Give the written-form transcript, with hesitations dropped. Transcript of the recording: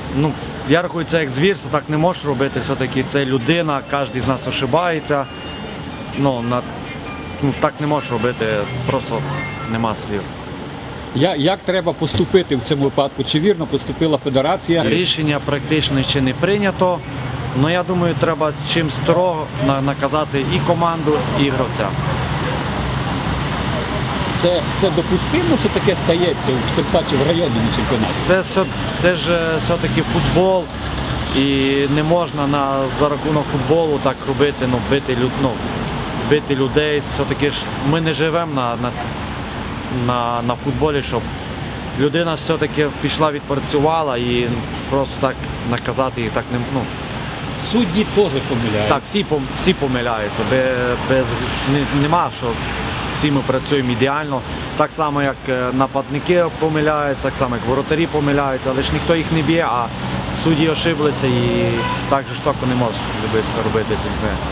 ну, я рахую, це як звірство, так не можеш робити, все-таки це людина, кожен з нас ошибається. Ну, так не можеш робити, просто нема слів. Як треба поступити в цьому випадку? Чи вірно поступила федерація? Рішення практично ще не прийнято, але я думаю, треба чим строго наказати і команду, і гравця. Це допустимо, що таке стається, тим паче в районному чемпіонаті? Це ж все-таки футбол, і не можна за рахунок футболу так робити, бити людей. Все-таки ж ми не живемо на футболі, щоб людина все-таки пішла, відпрацювала і просто так наказати їх так не можна. Судді теж помиляють. Так, всі помиляються, нема, що всі ми працюємо ідеально. Так само, як нападники помиляються, так само, як воротарі помиляються, але ж ніхто їх не б'є, а судді ошиблися і так жорстоко не можуть робити з людьми.